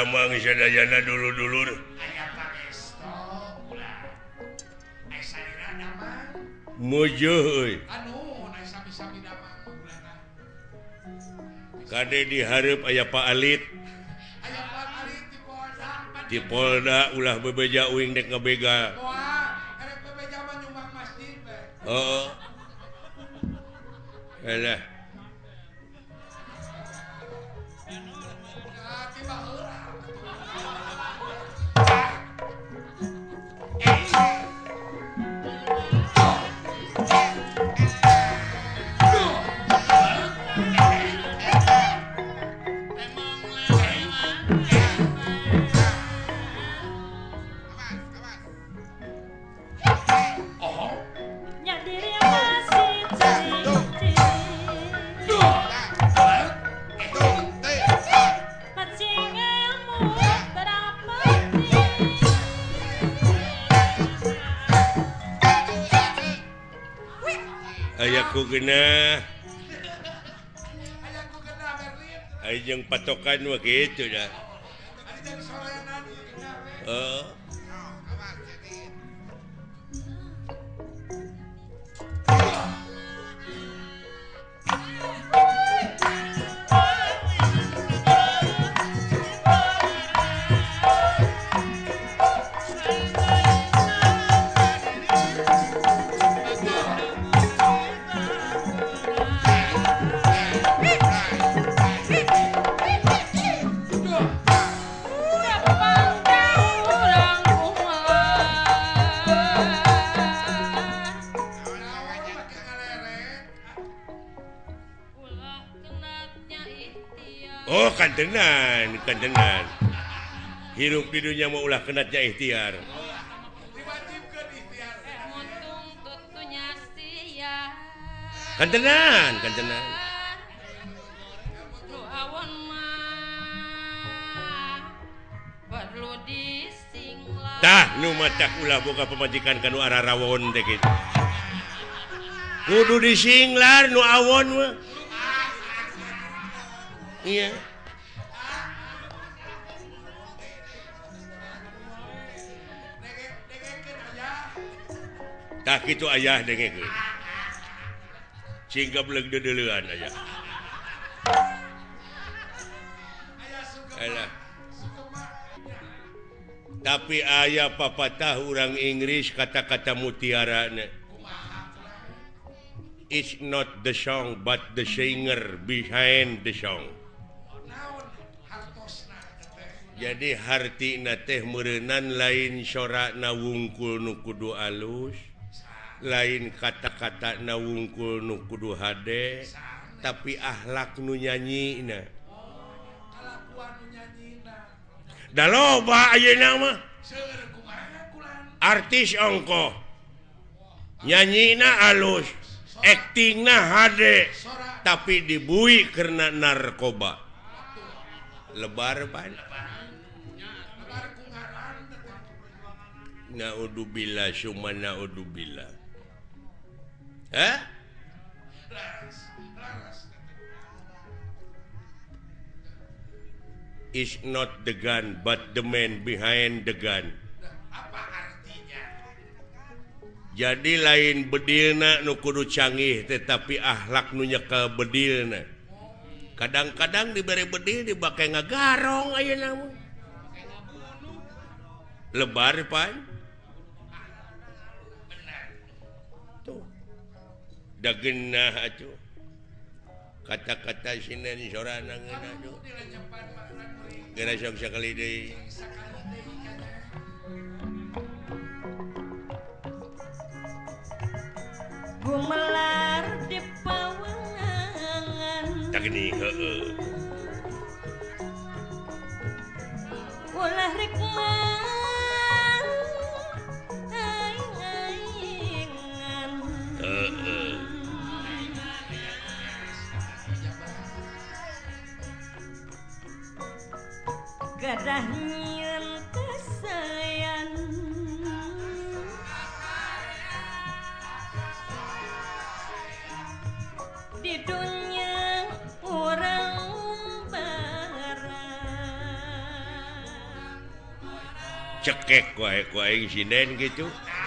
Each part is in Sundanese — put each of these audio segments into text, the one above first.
damang sadayana dulu-dulur. Mujo euy. Kade dihareup aya Pak Alit. Di Polda ulah bebeja uing dek ngabega. Oh. Alah. Ayaku genah. Ajeng patokan mah kitu dah. Oh. Oh, kantenan. Hirup di dunia mau ulah kenatnya ikhtiar. Kantenan. Tah, nu matak ulah boga pemajikan kanu arah rawon teh kitu. Kudu disinglar nu awon mah. Iya. Tak itu ayah dengekeun. Singga beleg deuleuan aya. Alah. Tapi aya papatah urang Inggris kata-kata mutiarana. It's not the song but the singer behind the song. Jadi hartina teh meureunnan lain sorakna wungkul nu kudu alus, lain kata-kata na wungkul nu kudu hade, tapi akhlak nu nyanyina. Da loba ayeuna mah. Artis ongkoh. Nyanyina alus, aktingna hade, tapi dibui karena narkoba. Lebar pan. Naudzubillah summa naudzubillah. Hah? Is not the gun but the man behind the gun. Apa artinya? Jadi lain bedilna nu kudu canggih tetapi akhlak nu nyekel bedilna. Kadang-kadang diberi bedil dibake ngagarong ayeuna mah. Lebar pan. Dagenah atuh kata-kata sinan sorana ngeuna atuh geura sok sakali deui gumelar di pawangan tak gini heueuh ulah rikman gadah nyieun kesayan di dunia urang barang cekek wae ku aing sinden gitu.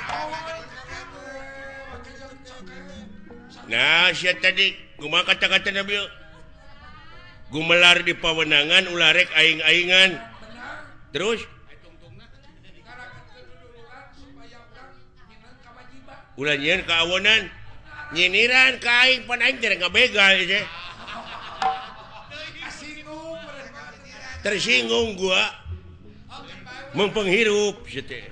Nah, sia tadi kumaha kata-kata Nabi? Gumelar di pawenangan ulah rek aing-aingan. Terus ulah nyieun ka awonan. Nyiniran ka aing pan aing teh ngabegal teh. Tersinggung gua. Mempenghirup teh.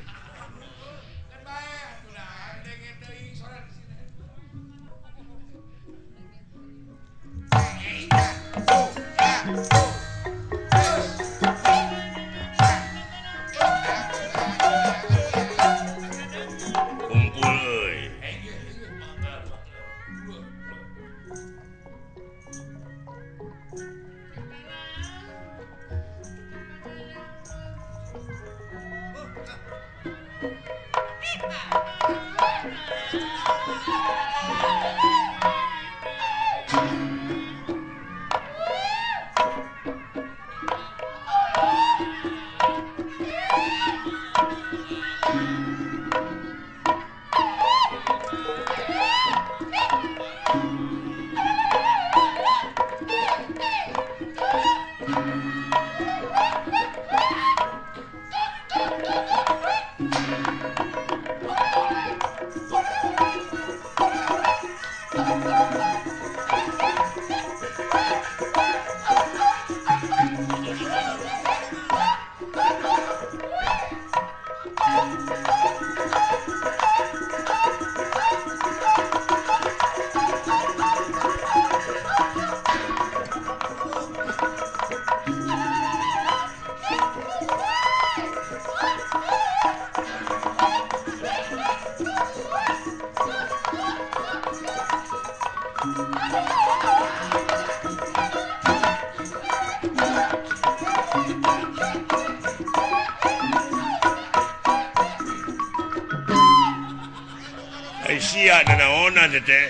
Sia nanaonan teh.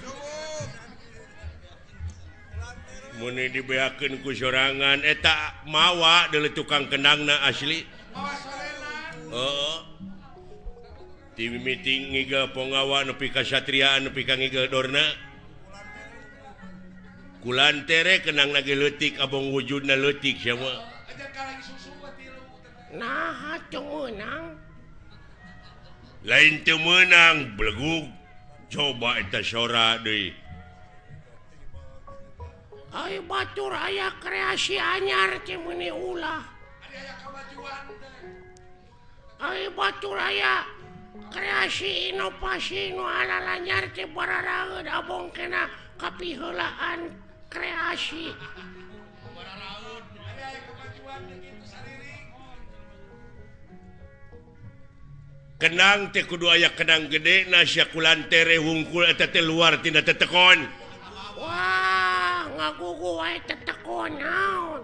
Mun dibeakeun ku sorangan eta mawa deuleu tukang kendangna asli. Heeh. Ti meeting ngigel pongawa nepi ka satriaan nepi ka ngigel dorna. Kulantere kenang lagi leutik abong wujudna leutik sia mah. Nah, atuh meunang. Lain teu meunang belegug. Coba eta sora deui. Ai batur aya kreasi anyar teh meuni ulah. Aya kamajuan teh. Ai batur aya kreasi inovasi nu alalanyar teh bararaeud abong kena kapiheulaan kreasi. Bararaeud aya kamajuan kitu sariring. Kenang teh kudu aya kenang gede na sia kulantere hungkul eta teh luar tina tetekon. Wah, ngagugu wae tetekon naon.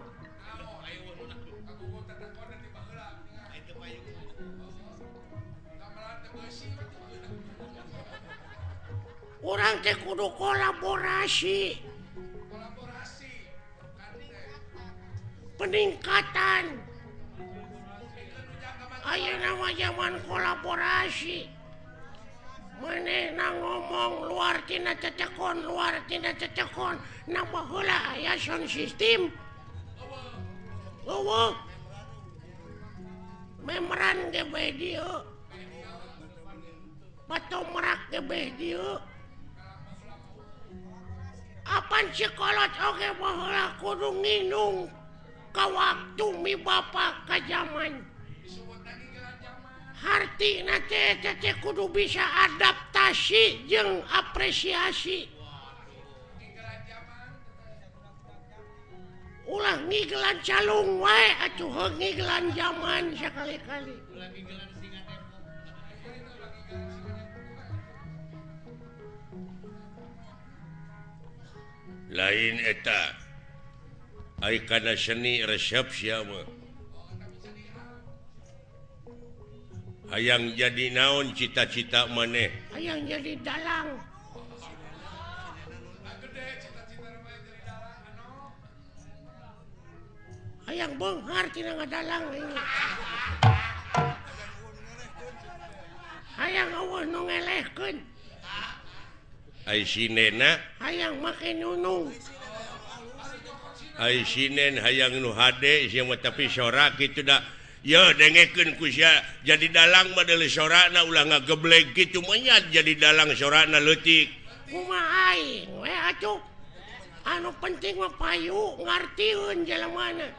Urang teh kudu kolaborasi. Peningkatan. Ayeuna mah zaman kolaborasi. Manehna ngomong luar tina tetekon, nambah heula aya sound system. Eueuh. Memeran ge bae dieu. Patomrak ge bae dieu. Apan sekolot oge baheula kudu nginung ka waktu mi bapa ka zaman. Hartina teh kudu bisa adaptasi jeung apresiasi. Ulah ngigelan calung wae atuh ngigelan zaman sakali-kali. Lain eta ai kana seni resep sia mah. Hayang jadi naon cita-cita maneh? Hayang jadi dalang. Hayang beunghar tina ngadalang ini. Sinena hayang make nunung Sinen hayang nu hade tapi sorak gitu dah ya dengekeun ku sia jadi dalang model sorakna ulah ngageblek gitu menyat jadi dalang sorakna leutik kumaha aing we atuh anu penting mah payu ngartieun jelemana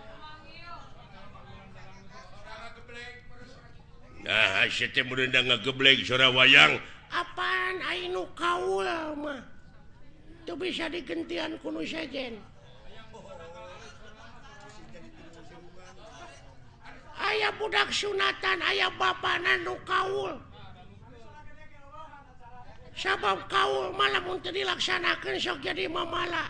nah sia teh meunang ngageblek sora wayang apaan aing nu kaul mah teu bisa digentian ku nu sejen aya budak sunatan aya bapana nu kaul sabab kaul malah mun teu dilaksanakeun sok jadi mamala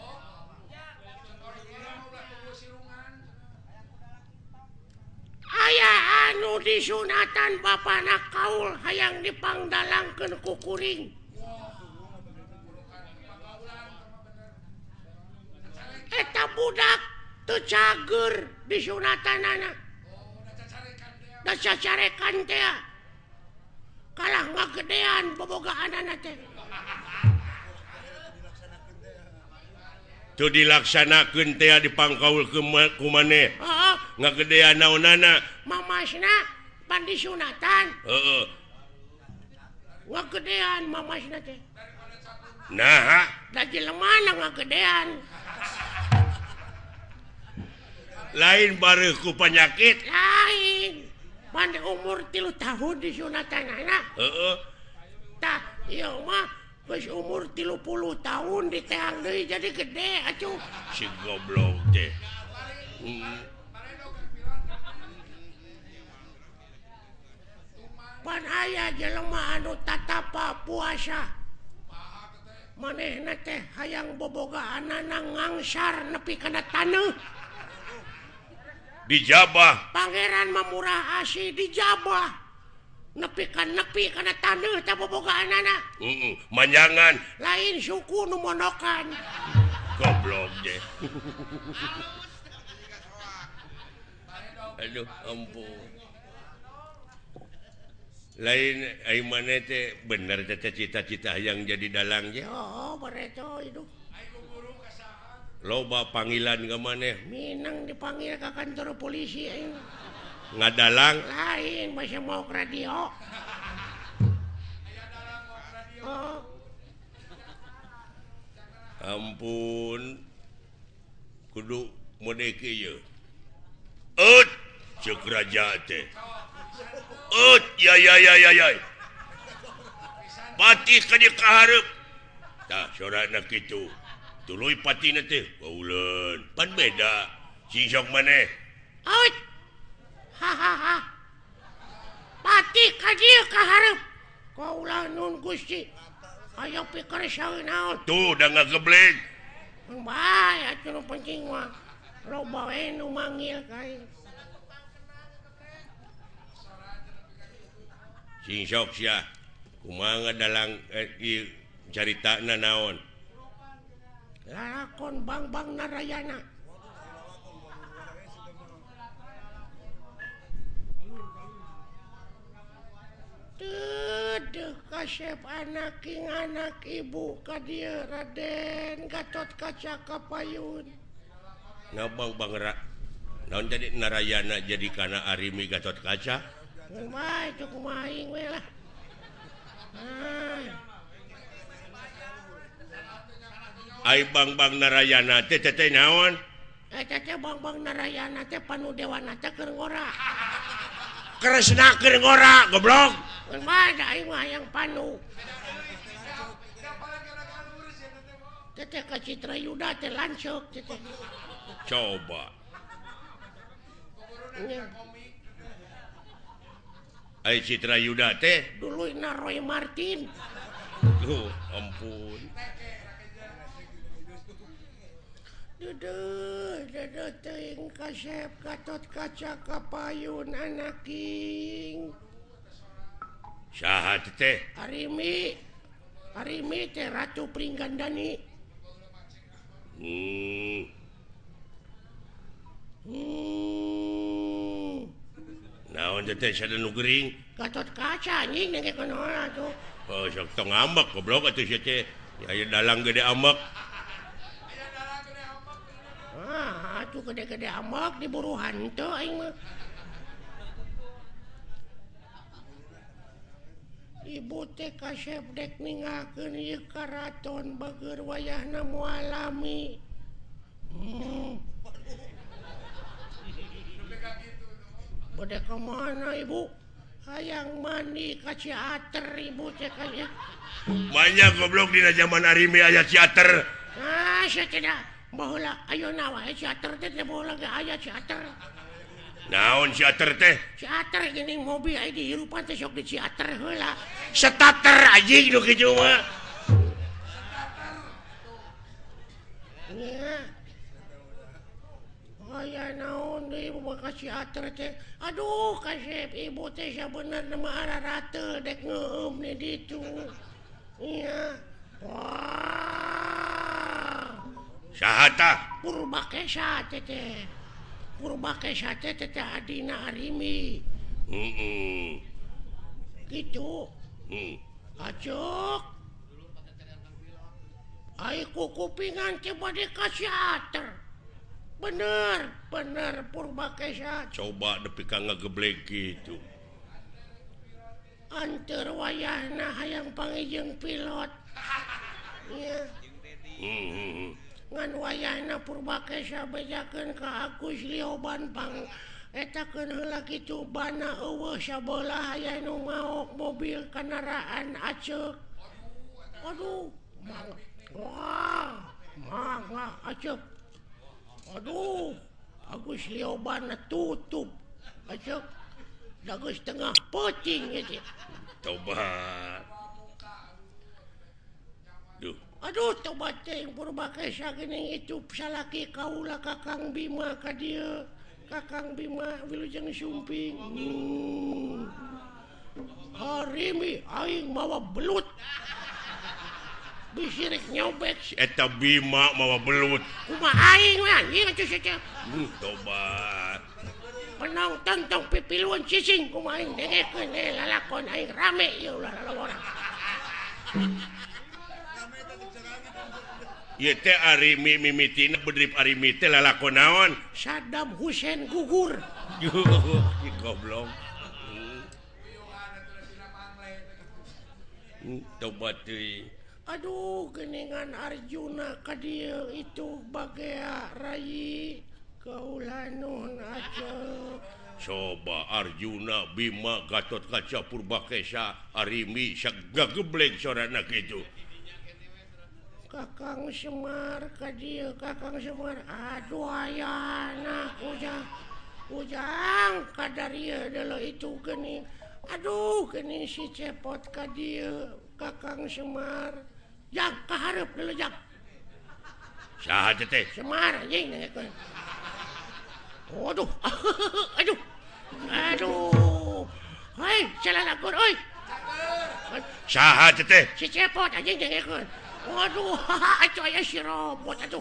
aya anu disunatan bapana kaul hayang dipangdalangkeun ku kuring eta budak teu cager disunatanana da cacarekan teh kalah ngagedean bobogaanana teh tu dilaksanakeun teh dipangkaul ku maneh ngagedean naonana mamasna pan disunatan heeh ngagedean mamasna teh nah da jelema ngagedean lain bareuh ku penyakit lain pada umur 3 tahun disunatanana heeh tah ieu mah geus umur 30 tahun diteang deui jadi gede atuh si goblok teh pan aya jelema anu tatapa puasa manehna teh hayang bobogaanana ngangsar nepi kana taneuh dijabah Pangeran Mamurah Asih dijabah nepi kana taneuh teh bobogaanana manjangan lain suku nu mondokan goblok deh aduh ampun lain ai maneh teh bener teh cita-cita yang jadi dalang ge oh bareto itu loba panggilan ke maneh minang dipanggil ke kantor polisi aing ngadalang lain masih mau ke radio oh. Ampun kudu mode kieu cek raja teh ya pati ka dieu kahareup tah sorana kitu tuluy patina teh pauleun pan beda sing sok maneh hahaha pati ka dieu kahareup kaulah nun Gusti aya pikir saeunaon tuh da ngageblek bae atuh nu penting mah loba we nu manggil kae sing sok sia kumaha ngadalang ieu caritana naon lalakon Bang Narayana Duh kasep anak ibu ka dieu Raden Gatot Kaca Kapayun nah Bang naon jadi Narayana jadi kana Arimi Gatot Kaca mah itu kumaha aing we lah ai Bang Narayana teh naon eta teh Bang Narayana teh panudewana teh keur ngora kresna keur ngora goblok mah da aing mah yang panu teh ka Citra Yuda teh lanceuk teh coba ai Citra Yuda teh dulu Roy Martin ampun Duduh teuing kasep Gatot Kaca Kapayun anak king saha teh Arimi teh Ratu Pringgandani naon teh sada nu gering Gatot Kaca anjing nengke konoha tuh oh sok tong ngambek goblok atuh sia teh Ya dalang gede amak. Atuh gede-gede amak diburu hantu aing mah. Ibu teh kasep dek ningakeun ieu karaton bageur wayahna moal alami. Bade ka mana ibu? Hayang mandi ka Ciater ibu teh kaya. Banyak goblok dina zaman Arimi aya Ciater. Saya tidak baheula ayeuna wae Ciater teh baheula ge aya Ciater. Naon Ciater teh? Ciater geuning mobil aya di hirupan teh sok di Ciater heula. Starter anjing nu kitu mah. Nya. Aya naon deui boga Ciater teh. Aduh kasep ibu teh sabenerna mah ararateul dek ngeueum di ditu. Iya. Wah. Saha tah? Purbakesa teh. Purbakesa teh adina Arimi. Gitu. Acok. Ai kupingan teh bade ka Ciater. Bener Purbakesa. Coba nepi ka ngageblek gitu. Anteur wayahna hayang pangijeng pilot. Iya. Ngan wayahna Purbakesa bejakeun ka Agus Lioban pang etakeun heula kitu bana eueuh sabelah aya nu maok mobil kendaraan aceuk. Aduh, wah, aceuk. Aduh, Agus Lioban tutup aceuk. Dageus tengah peuting ieu. Tobat. Duh. Aduh, tobat teh Purbakesa geuning itu salaki kaula Kakang Bima ka dieu. Kakang Bima Wilujeng Sumping. Arimi aing mawa belut. Bisirik nyobek. Eta Bima mawa belut. Kumaha aing we anjing atuh saja. Tobat. Penonton tong pipiluan cicing kumaha aing dengekeun lalakon aing rame ieu ulah lalawaran. Ieu teh Arimi mimitina bedrip Arimi teh lalakon naon? Saddam Hussein gugur. Goblok. Tobat deui. Aduh, geningan Arjuna ka dieu itu bagea Rayi kaula nuhun aceuk. Coba Arjuna, Bima, Gatot Kaca, Purbakesa, Arimi, sagageblek sorana kitu. Kakang Semar ka dieu, Kakang Semar. Aduh ayana ujang kadarieu deuleu itu geuning. Aduh, geuning si cepot ka dieu, Kakang Semar. Jang kahareup deuleu jang. Saha teh? Semar anjing dengekeun. Waduh. Aduh. Hei, salalakur euy. Saha teh? Si cepot anjing dengekeun. Waduh, atuh aya si robot atuh.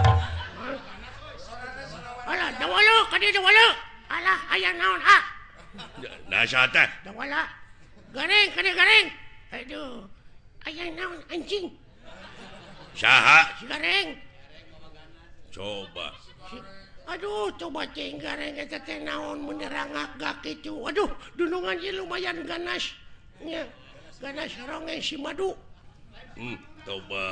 Alah, dawala ka dieu dawala. Alah, aya naon ah? Nah saha teh? Dawala. Gareng ka dieu gareng. Aduh. Aya naon anjing? Saha? Si gareng. Coba. Aduh, coba cing gareng eta teh naon menerangak kitu. Aduh, dunungan ieu lumayan ganas. Nya, ganas ronge si madu. Coba.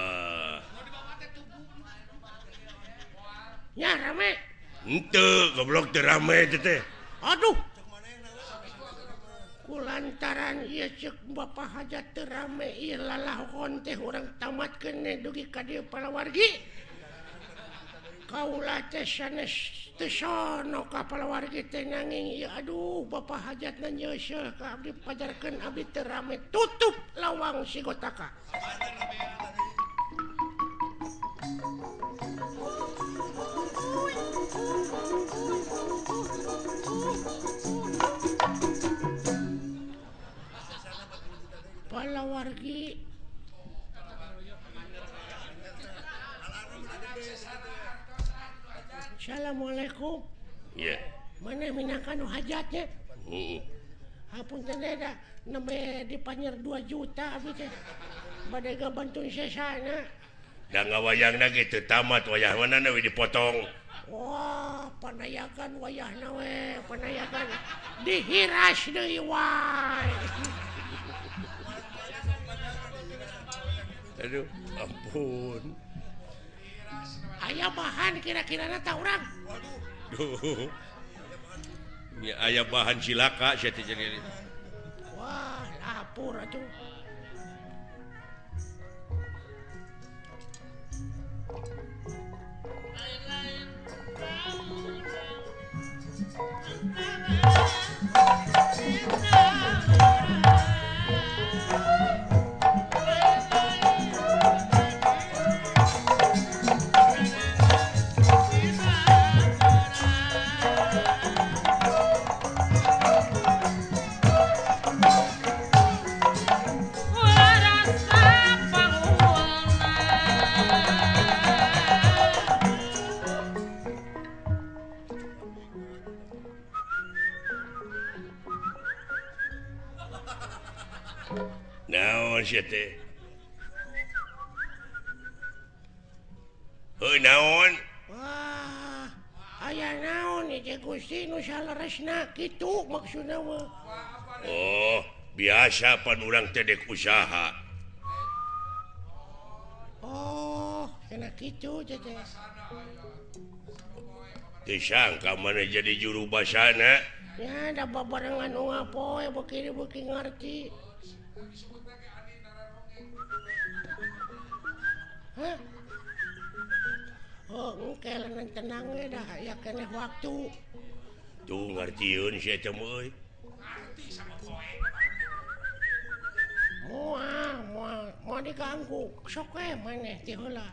Nya rame. Henteu, goblok teu rame teh. Aduh. Kulantaran ieu ceuk Bapak Hajat teu rame ieu lalahon teh urang tamatkeun dugi ka dieu palawargi. Kaula teh sanes teu sono ka palawargi teh nanging ieu aduh Bapak Hajatna nyeuseul ka abdi pajarkeun abdi teu rame tutup lawang si Gotaka. Palawargi Assalamualaikum. Iya. Mana minangkan hajatnya? Hapunten da nembe dipanjer 2 juta abdi teh. badai bantuin sesana. Da ngawayangna gitu tamat wayah mana we dipotong. Wah, panayakan wayahna we, panayakan dihiras deui wae. Aduh, ampun. Aya bahan kira-kira tak urang. Duh. Ya aya bahan cilaka sia teh jadi. Wah, lapur atuh. Naon sia teh? Heuh naon? Wah, aya naon ieu Gusti nu salaresna kitu maksudna mah. Oh, biasa pan urang teh dek usaha. Oh, kena kitu teh. Teu sangka mana jadi juru basana. Ya, da babarengan nu ngapoe beuki ngarti. Hah? Oh, engke lanan tenang we dah aya keneh waktu. Tuh ngartieun sia teh euy. Moal diganggu. Sok we maneh ti heula.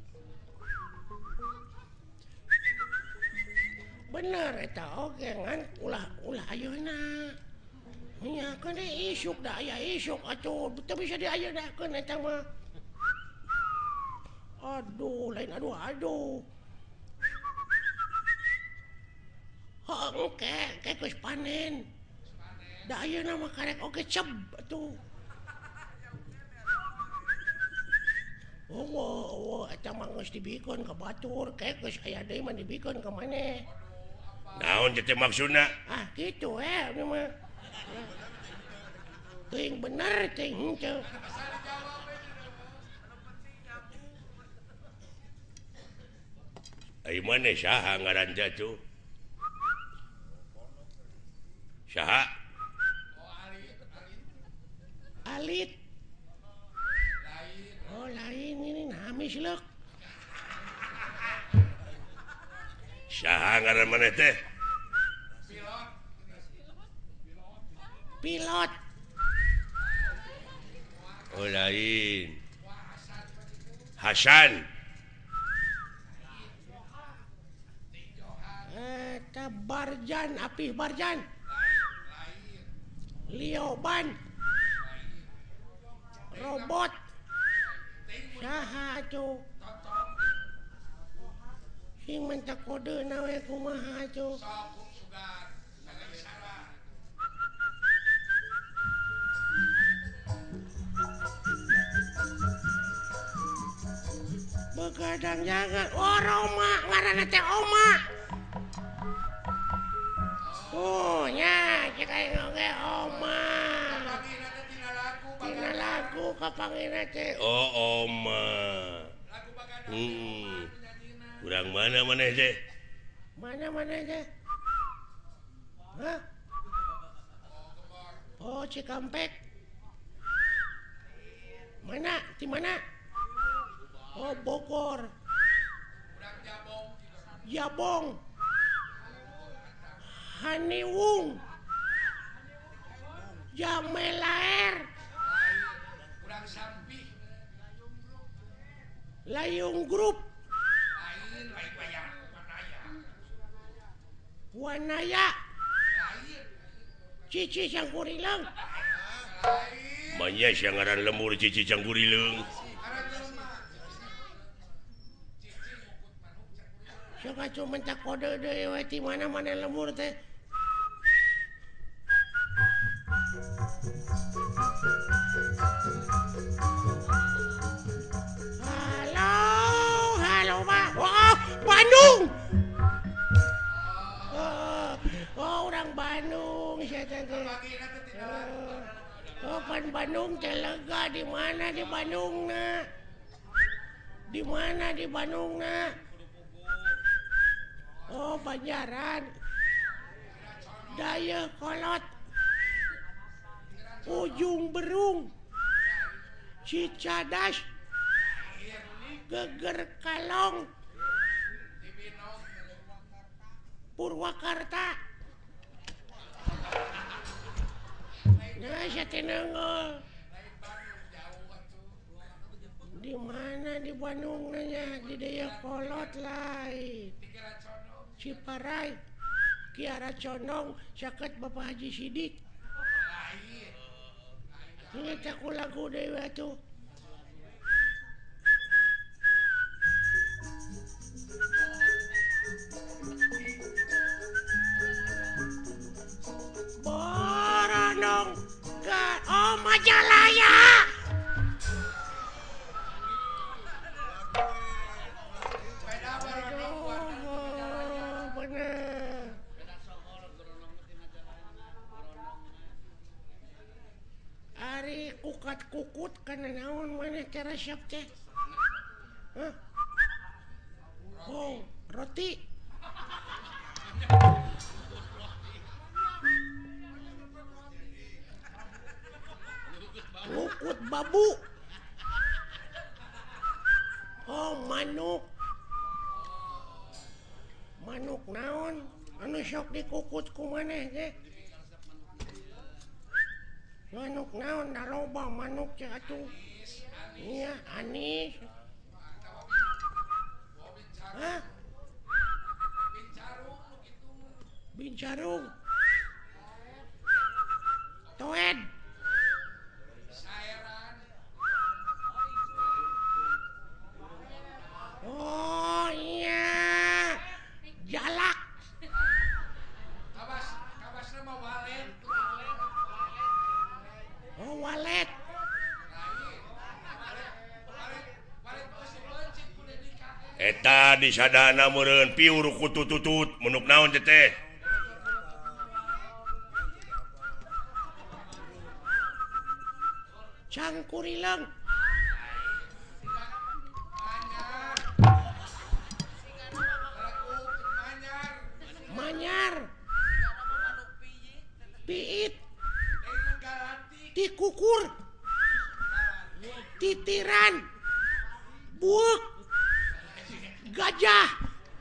Bener eta oge ngan ulah ayeuna. Nya kan isuk da aya isuk atuh teu bisa diayeuna eta mah. Aduh, lain aduh. Engke geus panen. Da ayeuna mah karek oge ceb atuh. Oh, eta mah geus dibikeun ka batur, geus aya deui mah dibikeun ka maneh. Naon teh maksudna? Ah, kitu ini mah. Teuing bener teuing henteu. Ai maneh saha ngaran tuh? Saha? Alit. Oh, lain ini namis leuk. Saha ngaran maneh teh? Pilot. Oh lain. Hasan. Eta Barjan, Apih Barjan. Lioban. Robot. Saha atuh? Sing minta kodena we kumaha atuh? Begadang jangan. Oh, Roma, ngaranna teh Oma. Oh, nya cek aing oge Oma. Tina lagu kapangina teh. Oh Oma. Kurang mana maneh teh? Mana teh? Hah? Oh, Cikampek. Mana? Di mana? Oh, Bogor. Jabong. Haniwung. Jamelaer. Layung Grup. Wanaya. Cici Cangkurileung. Manya sia ngaran lemur Cici Cangkurileung. Sok atuh mentak kode deui we ti mana lemur teh. Pan Bandung telega di mana di Bandung na? Di mana di Bandung na? Oh Banjaran. Daya Kolot. Ujung Berung. Cicadas. Geger Kalong. Purwakarta. Nah, saya tenang. Di mana di Bandung nanya di Daya Kolot lain. Ciparai, Kiara Condong, sakit Bapak Haji Sidik. Ini aku lagu dewa tuh. Boronong, oh Majalaya. Ari kukat kukut kana naon mana cara siap teh? Hah? Oh, roti. Kukut babu. Oh, manuk. Manuk naon? Anu sok dikukut ku maneh teh? Manuk naon naroba manuk cek atuh. Iya, anis. Hah? Bincarung. Toed. Oh iya. Jalak. Kabas nama walet. Oh walet. Eta di sadana meureun piur kutututut munuk naon teh? Cangkurileung. Manyar. Piit. Tikukur. Titiran. Buuk. Gajah.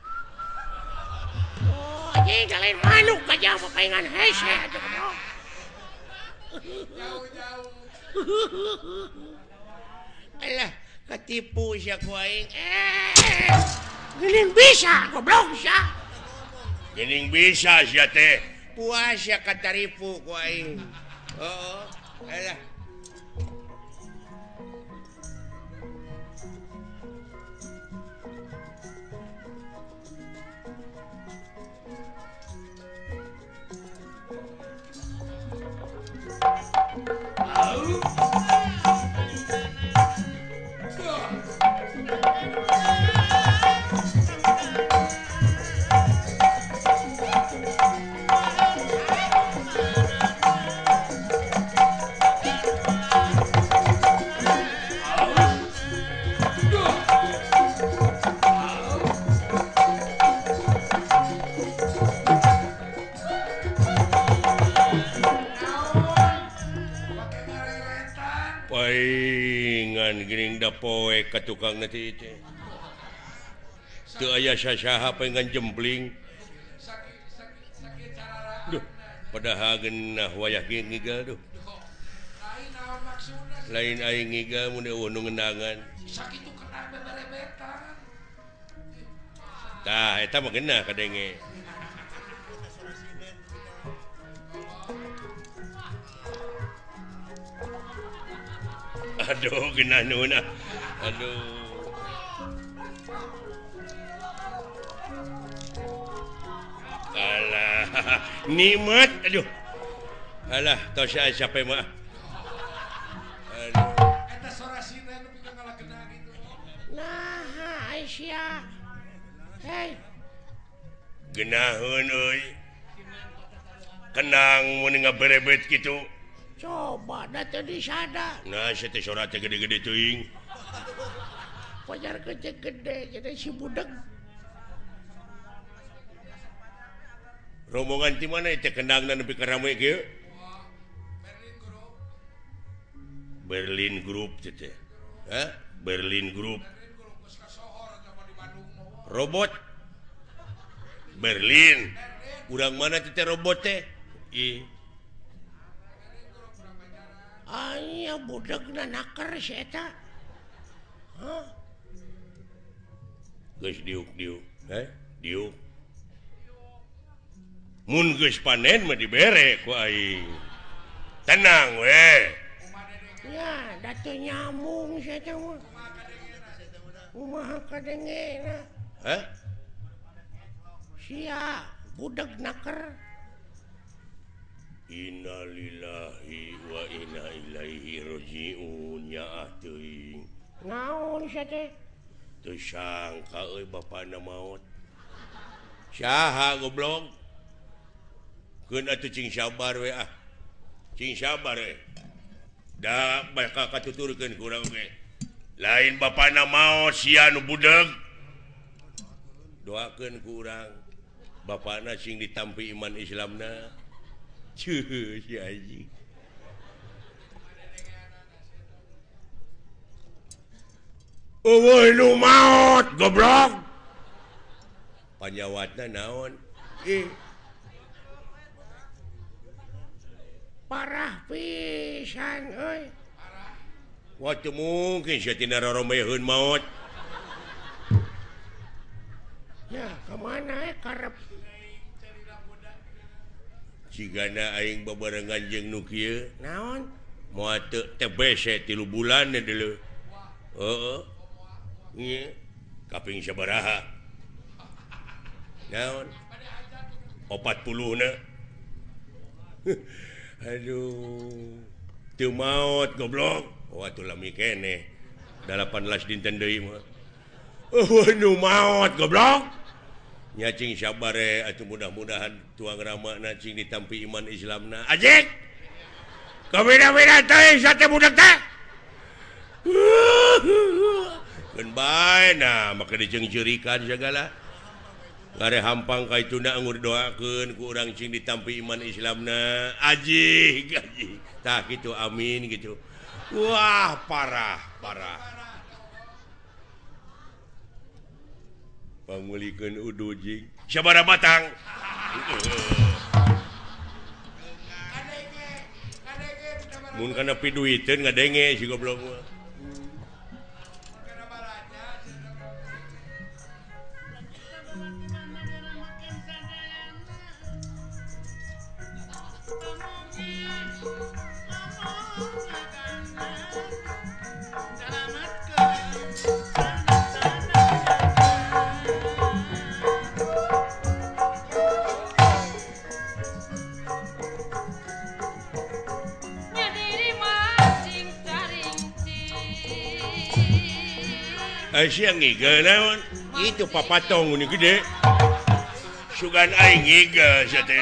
Oh, ini kalian manuk gajah papaingan hese aja bro. Alah, ketipu siya ku aing. Geuning bisa goblok sia. Geuning bisa sia teh. Puas ya kataripu ku aing. Oh, alah. Geuning da poe ka tukang nanti teh. Teu aya sasaha pengen jembling. Duh, padahal geunah wayah ngigal duh. Lain aing ngigal mun eueuh nu ngendangan. Sakitu kena beberebetan. Tah eta mah geunah kadenge. Aduh, genah nuna. Aduh. Alah, nikmat. Aduh. Alah, tos siapa mah. Aduh. Eta sorasina nu pikeun ngalakeuna gitu. Nah, Aisyah. Hei. Genaheun euy. Kenang mun ngaberebet kitu. coba data di sana nah saya teh surat teh gede-gede teuing pajar gede jadi si budak rombongan di mana teh kendangna nepi ka rame kieu Berlin Group teh hah Berlin Group robot Berlin urang mana teh robot teh aya budakna naker si eta hah geus diuk diuk mun geus panen mah dibere ku aing tenang we ya datu nyamung si eta mah kumaha kadengena hah sia budak naker innalillahi wa inna ilaihi rajiun nyaah teuing naon sia teh teu sangka euy bapana maot saha goblok keun atuh cing sabar we cing sabar we da bakal katuturkeun ku urang ge lain bapana maot sia nu budeug doakeun ku urang bapana sing ditampi iman Islamna cuh si anjing eueuh nu maot goblok panyawatna naon parah pisan euy wah teu mungkin sia tina roromeheun maot ya kemana karep cigana aing babarengan jeung nu kieu naon moal teu teh bese 3 bulan deuleu heeh nya kaping sabaraha naon 40 na aduh teu maot goblok wah tuh lami keneh 18 dinten deui mah nu maot goblok nya cing sabar atuh mudah-mudahan tuang ramana cing ditampi iman Islamna ajek kabeda-beda teh sate budak teh keun bae nah maka diceung-ceurikan segala ngare hampang ka ituna anggur doakeun ku urang cing ditampi iman Islamna ajik tah kitu amin gitu wah parah pangulikeun udu jing sabaraha batang mun kana piduiteun ngadenge si goblok mah siang ngiga naon itu papatong ini gede sugan aing ngiga sia teh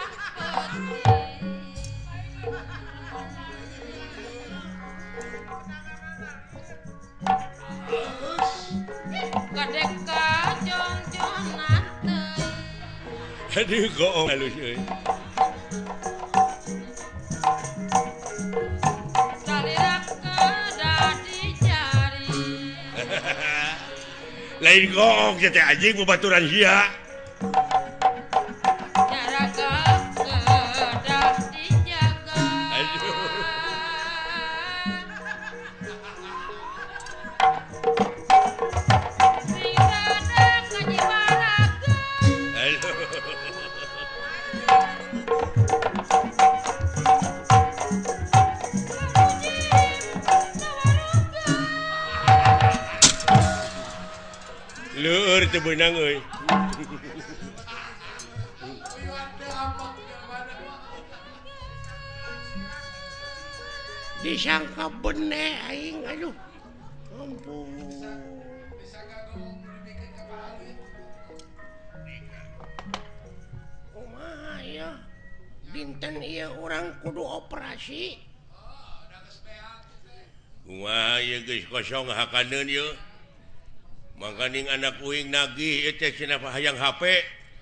kadeka jong-jongan teh aduh goong halus euy lain goong teh anjing babaturan sia jaraga kedah dijaga aduh sing rada kajibaraga aduh leur teu beunang euy disangka bene aing aduh ampun kumaha ya dinten iya orang kudu operasi. Wah, ya guys kosong hakaneun ye. Mangkaning anak uing nagih teh cenah hayang HP.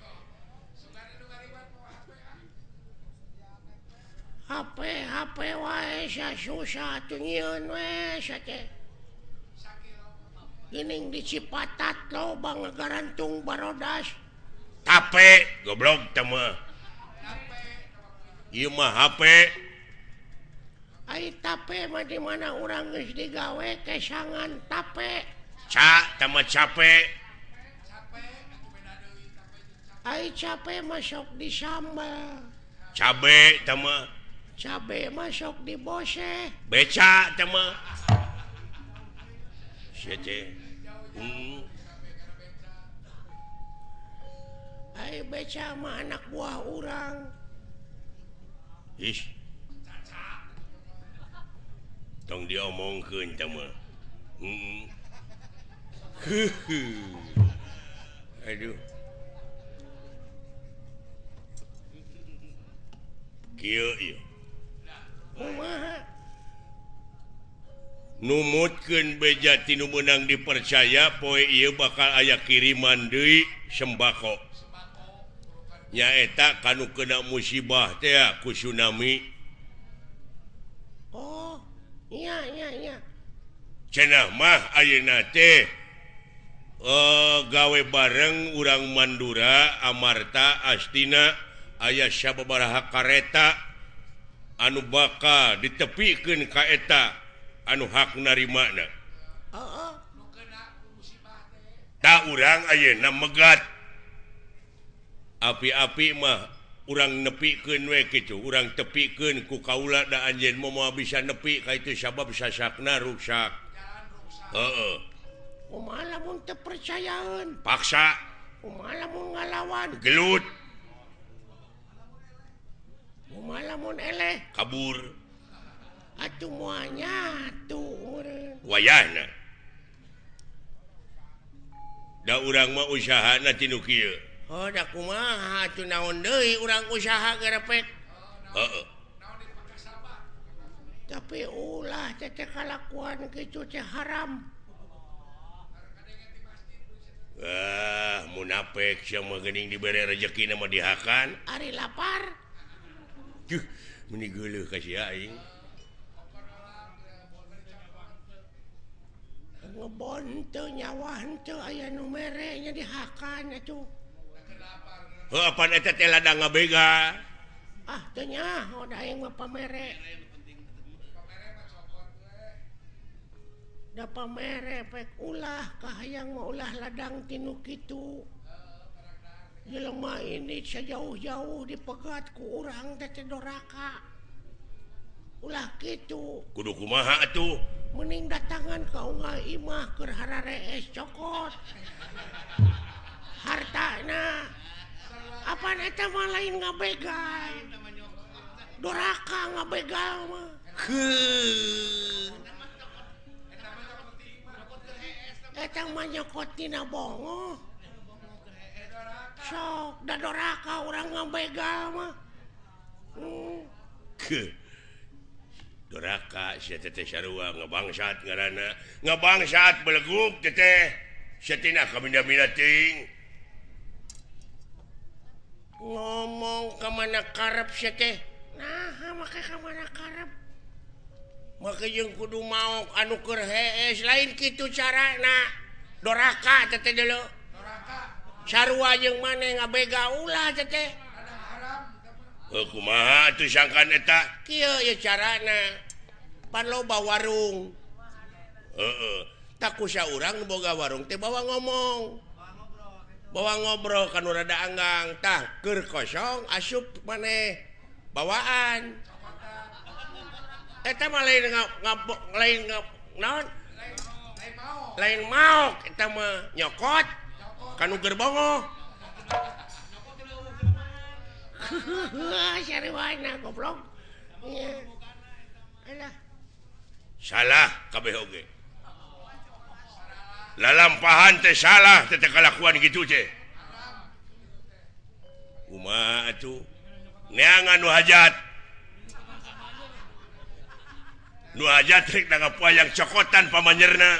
HP wae sia susah tuh nyieun we sia teh. Geuning di Cipatat loba ngagarantung barodas. Tape goblok teh mah. Ieu mah HP. Ai tape mah di mana urang geus digawe kesangan tape. Teh mah capek. Ai cape masuk di sambal. Cabe teh mah. Cabe masuk di bose. Beca teh mah. Sia teh. Ai beca mah anak buah urang. Ish. Tong diomongkeun teh mah. Aduh. Kieu ieu. Kumaha? Numutkeun beja tinu meunang dipercaya poe ieu bakal aya kiriman deui sembako. Nyaeta kanu kena musibah teh ku tsunami. Oh, iya. Cenah mah ayeuna teh gawe bareng urang Mandura, Amarta, Astina aya sababaraha kareta anu bakal ditepikeun ka eta anu hak narimana. Heeh. Ta urang ayeuna megat. Api-api mah urang nepikeun we kitu, urang tepikeun ku kaula da anjeun moal bisa nepi ka itu sabab sasakna rusak. Heeh. Kumaha lamun teu percayaeun? Paksa, Kumaha lamun ngalawan? gelut, Kumaha lamun eleh? kabur, Atuh moal nyatu meureun. wayahna. Da urang mah usahana tinu kieu. Oh, da kumaha atuh naon deui urang usaha garepek. Heeh. Tapi ulah teh kalakuan kitu teh haram. Munafik sia mah geuning dibere rezekina mah dihakan. Ari lapar. Meni geuleuh ka sia aing. Ngebon teu nyawa henteu aya nu mere nya dihakan atuh. Heuh apan eta teh ladang ngabega. Ah, teu nya, da aing mah pamere. Da pamere pek ulah kahayang mah ulah ladang tinu kitu. Jelema ini sajauh-jauh dipegat ku urang teh doraka. Ulah kitu. Kudu kumaha atuh? Mending datangan ka unggal imah keur hararees cokot. Hartana. Apaan eta mah lain ngabegal. Doraka ngabegal mah. Eta mah nyokot tina bongo. Sok da doraka urang ngabegal mah. Doraka sia teh sarua ngabangsat ngaranna. Ngabangsat beleguk teh. Sia tina kaminda-minda teuing. Ngomong ke mana karep sia teh. Nah, make ka mana karep. Make jeung kudu maok anu keur hees lain kitu carana. Doraka teh deuleu. Doraka. Sarua jeung maneh ngabega ulah teh. Kumaha atuh sangkan eta? Kieu ye carana. Pan loba warung. Heeh. Tak kusa urang nu boga warung teh bawa ngomong. Bawa ngobrol kan rada anggang. Tah keur kosong asup maneh bawaan. Eta mah lain naon? Lain maok eta mah nyokot kanu gerbongo. Sariwana goblok. Iya. Alah. Salah kabeh oge. Lalampahan teh salah teh kalakuan gitu teh. Kumaha atuh? neangan nu hajat trik yang cokotan pamanyerna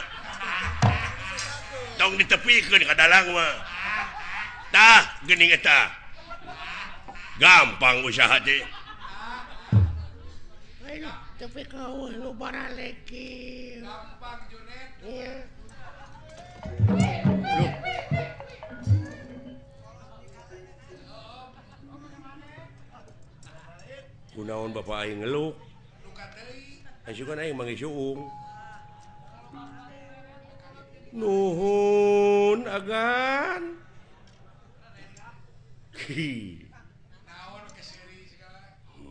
tong ditepikeun ka dalang mah tah geuning eta gampang usaha teh tapi kau lu baraleki gampang Junet iya kunaon bapak aing ngeluk asukan aing mangisuung nuhun agan naon keseri segala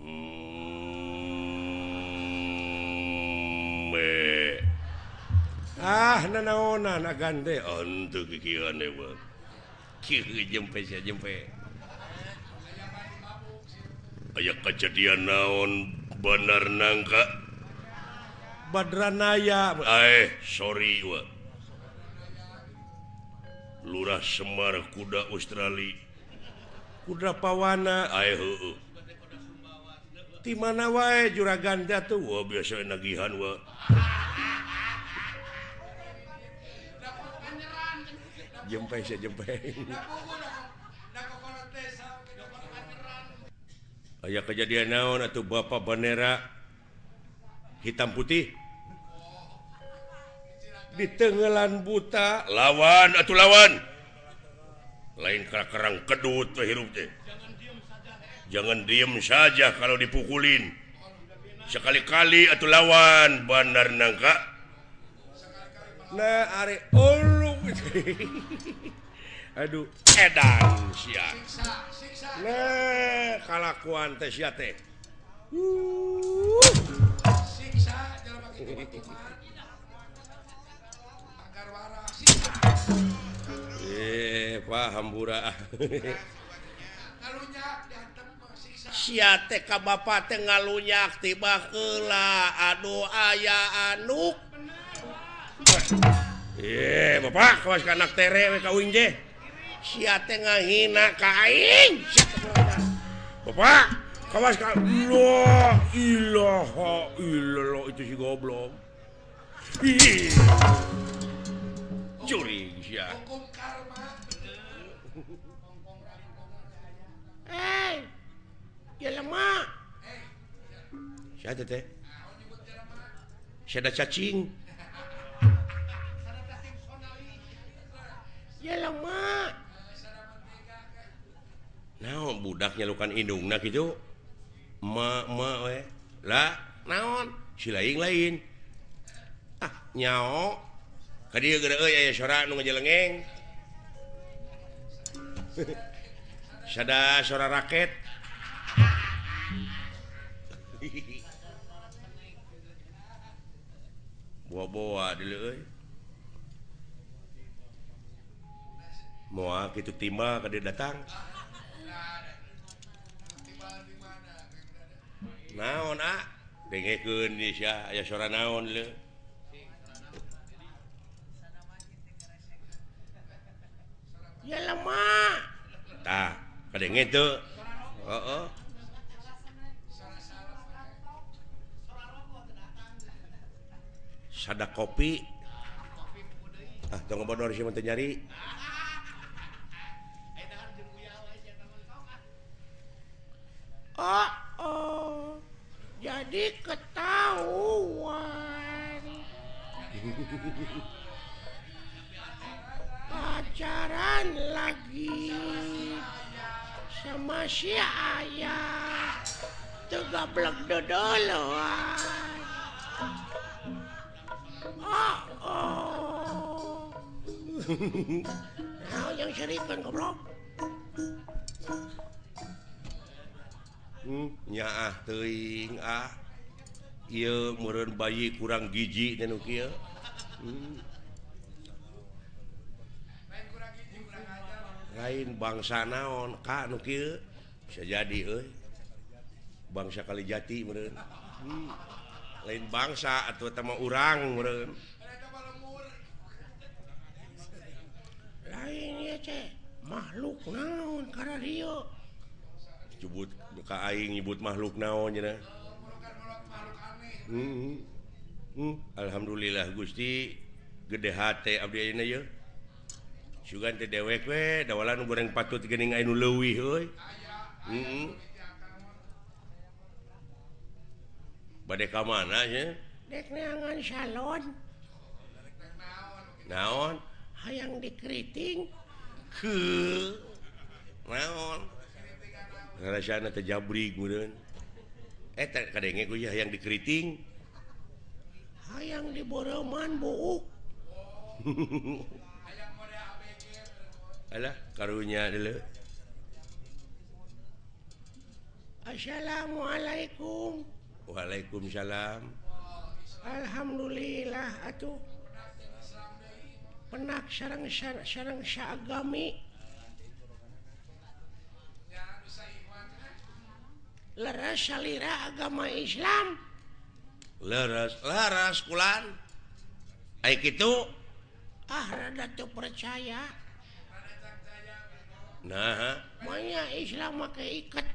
nanaonan agan teh ontu kikieuan teh mah kieu jempe aya kejadian naon bener nangka Badranaya sorry wa Lurah Semar kuda Australia kuda pawana heueuh di mana wae juragan teh tuh wah biasa nagihan wa jempe aya kejadian naon atuh bapak bendera hitam putih di tenggelan buta lawan lain kerang kedut hirup teh jangan diem saja kalau dipukulin sekali-kali atuh lawan bandar nangka nah are ulung aduh edan sia nah kalakuan teh sia teh siksa jalan pakai kebatungan agar waras paham bura ngalunyak diantem siksa sia teh ka bapak teh ngalunyak tiba heula aduh aya anuk bapak kawas ka anak tere we kawin je sia teh ngahina ka aing bapak kawas ka la ilaha illallah itu si goblok curi sia hukum karma jelema sia teh sia da cacing jelema naon budak nyalukan indungna kitu ma we lah naon si lain nyao ka dieu geura euy aya sora nu ngajelengeng sada sora raket boa-boa deuleu euy moal kitu timba ka dia datang naon dengekeun di sia aya sora naon le ya lama tah kadenge teu heeh sada kopi tong bodor sih teu nyari jadi ketahuan pacaran lagi sama si ayah tegablek dodoloan nah yang serikan goblok nyaah teuing ieu meureun bayi kurang giji teh nu kieu lain bangsa naon ka nu kieu bisa jadi euy bangsa Kalijati meureun lain bangsa atuh eta mah urang meureun lain ieu teh makhluk naon kana dieu nyebut ka aing nyebut makhluk naon cenah. Alhamdulillah Gusti gede hate abdi ayeuna ye. Sugan teh dewek we dawalan goreng patut geuning anu leuwih euy. Bade ka mana nya? Dek neangan salon. Naon? Hayang dikeriting. Naon? Rasana teh jabrig meureun. Eta kadenge ku hayang dikeriting. Hayang diboreuman buuk. Alah karunya deuleu. Assalamualaikum. Waalaikumsalam. Alhamdulillah atuh. Penak sareng saagami. Leres salira agama Islam. Laras kulan. Ai kitu. Rada teu percaya. Nah, Manya Islam make iket.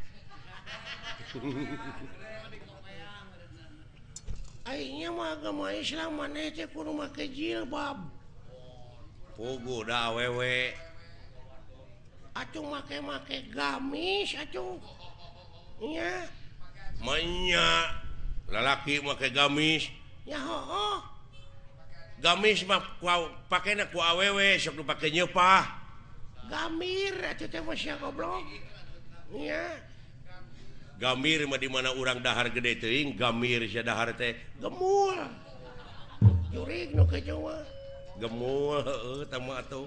Aingnya mah agama Islam maneh teh kudu make jilbab. pugu da awewe. Atuh make gamis atuh. Nya. Manya lalaki make gamis. Ya heuh. Gamis mah pakena ku awewe sok dipake nyeupah. Gamir atuh teh mah sia goblok. Nya. Gamir mah di mana urang dahar gede teuing, gamir sia dahar teh Gemul. Jurig nu kitu mah. gemul heueuh tah mah atuh.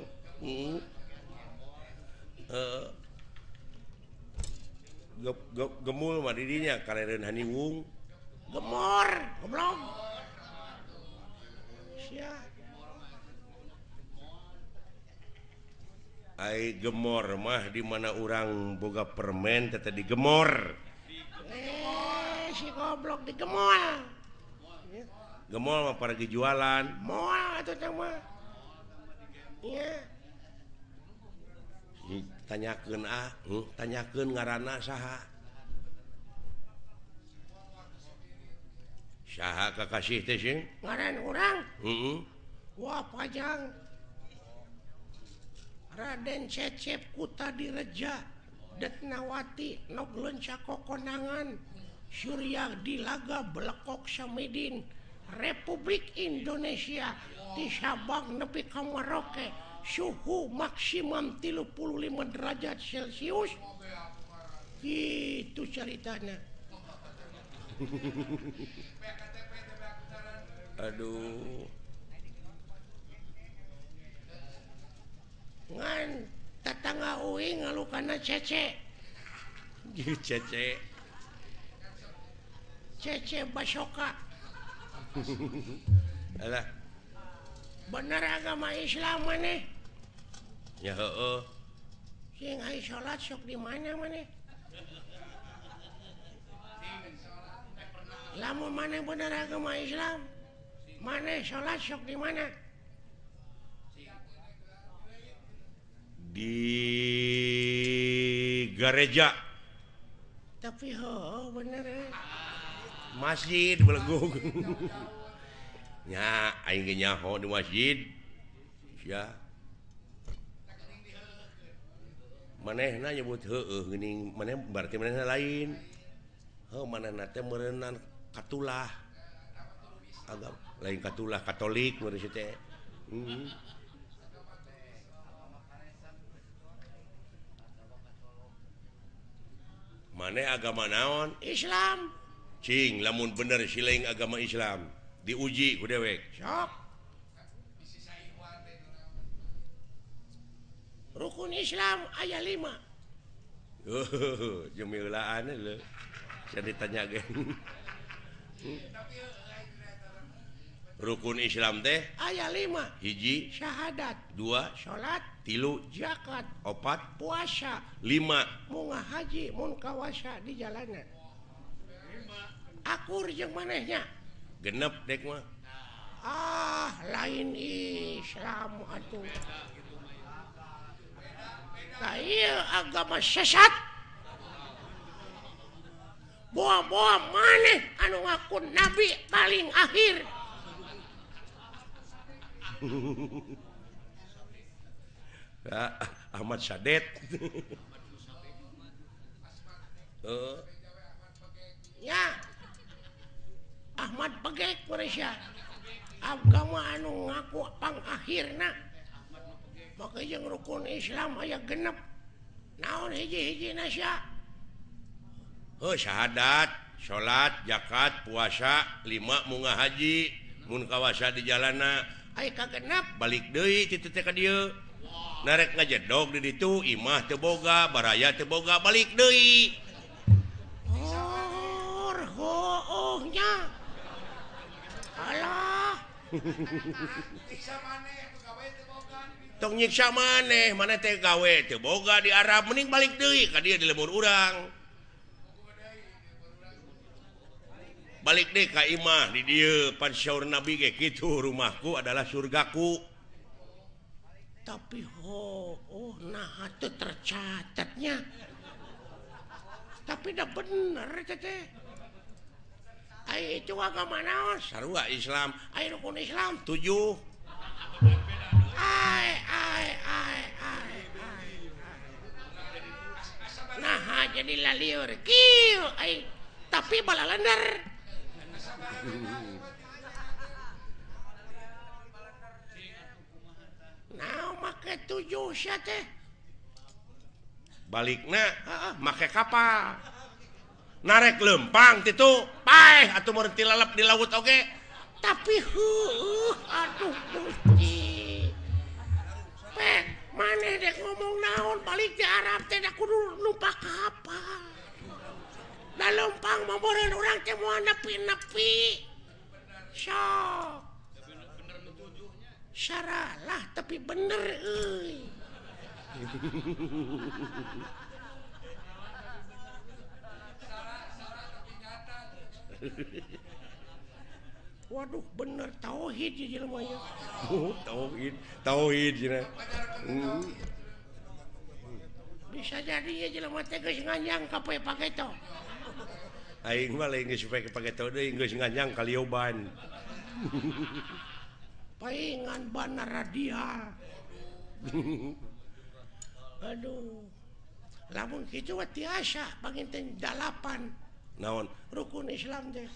Gemul mah di dinya karereun haniwung. Gemor, goblok. Sia. Ai gemor mah di mana urang boga permen teh digemor. Si goblok digemol. Gemol mah para jualan. Moal atuh teh mah. Iya. Tanyakeun tanyakeun ngaranna saha? Saha kakasih teh sih? Ngaran urang. Wah pajang. Raden Cecep Kuta Direja Detnawati Noglenca Kokonangan Surya Dilaga Belekok Samidin Republik Indonesia di Sabang nepi ka Merauke suhu maksimum 35 derajat Celcius gitu ceritanya. Aduh. Ngan tetangga uing ngalukana Cece. Cece Basoka. Alah. Bener agama Islam maneh. Ya heueuh. Sing aya salat sok di mana maneh? Lamun maneh bener agama Islam, maneh salat sok di mana? Di gereja. Tapi bener. Masjid belegog. Nya aing ge nyaho di masjid. Sia. Manehna nyebut heueuh geuning maneh berarti manehna lain. Manehna teh meureunna katulah. Agama lain katulah Katolik meureun teh. Maneh agama naon? Islam. Cing lamun bener sileing agama Islam diuji ku dewek. Sok. Rukun Islam aya 5. Jemilaan lho. Saya ditanya gen. Rukun Islam teh aya 5. hiji Syahadat, 2 salat, 3 zakat, 4 puasa, 5 munggah haji, mun kawasa di jalanan. Akur jeung manehnya. genep dek mah. Lain Islam atuh. Ieu agama sesat. boa maneh anu ngaku nabi paling akhir. Ahmad Sadet. Ya Ahmad Pegek Malaysia agama anu ngaku pang akhirna maka jeung rukun Islam aya genep naon hiji-hiji nasya Syahadat salat zakat puasa 5 munggah haji mun kawasa di jalana aya kagenep balik deui ti teh ka dieu narek ngajedog di ditu imah teu boga baraya teu boga balik deui ohnya alah tong nyiksa maneh mana teh gawe teu boga di Arab mending balik deui ka dieu di lemur urang balik deh ka imah di dieu pan syaur nabi ge kitu rumahku adalah surgaku tapi nah itu tercatatnya tapi dah bener teh ai itu agama naon sarua Islam ai rukun Islam 7 nah jadi laliur kieu ai tapi balalandar nah make 7 sia teh balikna make kapal narek lempang titu paeh atuh meureun tilalap di laut oge tapi aduh Gusti peh maneh dek ngomong naon balik ke Arab teh da kudu numpak kapal da lempang mah meureun urang teh moal nepi-nepi sok syaralah tapi bener euy waduh bener tauhid ya jelema nya tauhid cenah bisa jadi ya jelema teh geus nganjang ka pageto aing mah lain geus pageto deui geus nganjang ka lioban paingan bana radial aduh lamun kitu mah tiasa panginten 8 naon rukun Islam teh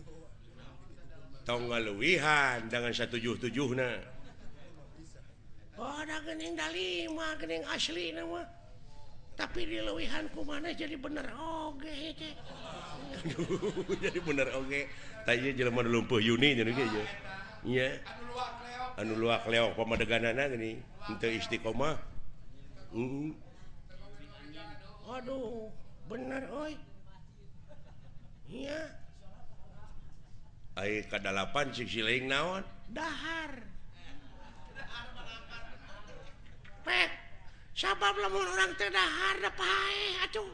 tong ngaluwihan dengan 177 na ada geuning da 5 geuning asli nama tapi di leuwihan kumana jadi bener oge teh jadi bener oge tah ieu jelema nu lumpuh Yuni nya ge nya anu luak leok pamadeganana geuning henteu istiqomah aduh bener euy iya ai kadalapan cik sileing naon dahar pek sabab lamun urang teh dahar da paeh atuh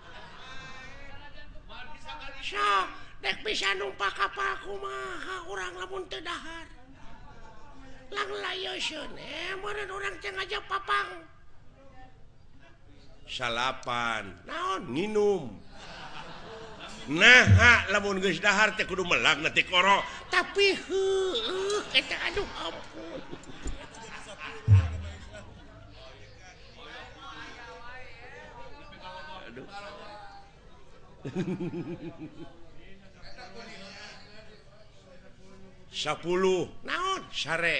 sok dek bisa numpak kapal kumaha urang lamun teu dahar lang layeusieun meureun urang teh ngajak papang salapan naon nginum nah lamun geus dahar teh kudu melag nanti koro tapi eta aduh ampun aduh 10 naon sare